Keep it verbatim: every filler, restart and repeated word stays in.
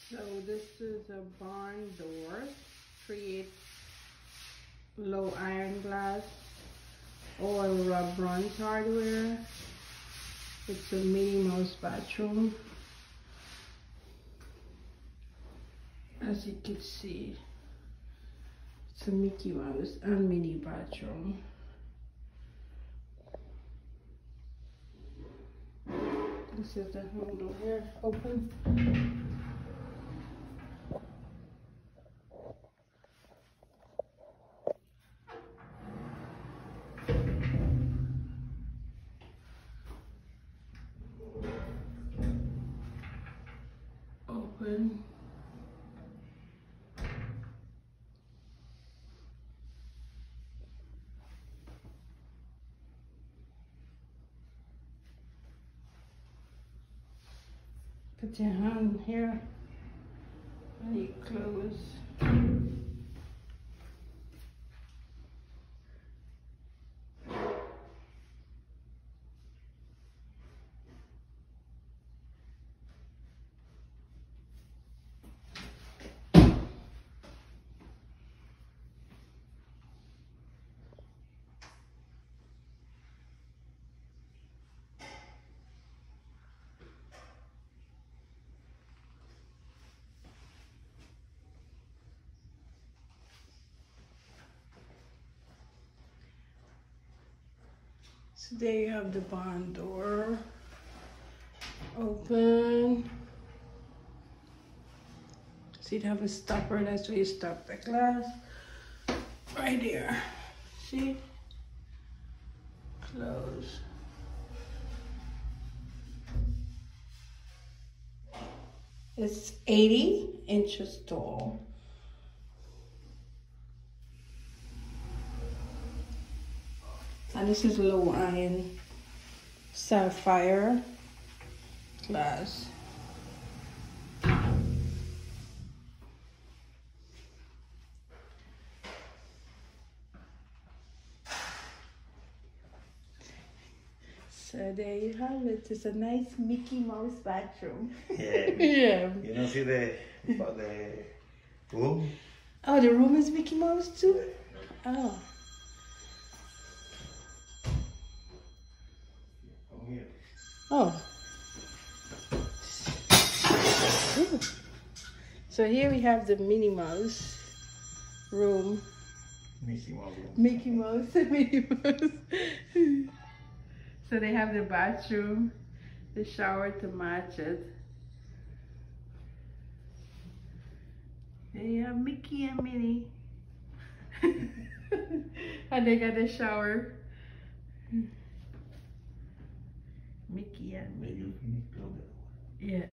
So this is a barn door. Create low iron glass or rub bronze hardware. It's a Minnie Mouse bathroom. As you can see, it's a Mickey Mouse and Minnie bathroom. This is the handle here, open. Open. Put your hand here and you close. So there you have the barn door. Open. So you have a stopper, that's where you stop the glass. Right here. See? Close. It's eighty inches tall. And this is low iron sapphire glass. So there you have it. It's a nice Mickey Mouse bathroom. Yeah. Yeah. You don't see the the room? Oh, the room is Mickey Mouse too? Oh. Oh. Ooh. So here we have the Minnie Mouse room. Mickey Mouse. Mickey Mouse and Minnie Mouse. So they have the bathroom, the shower to match it. They have Mickey and Minnie. And they got the shower. Mickey and Minnie. Yeah.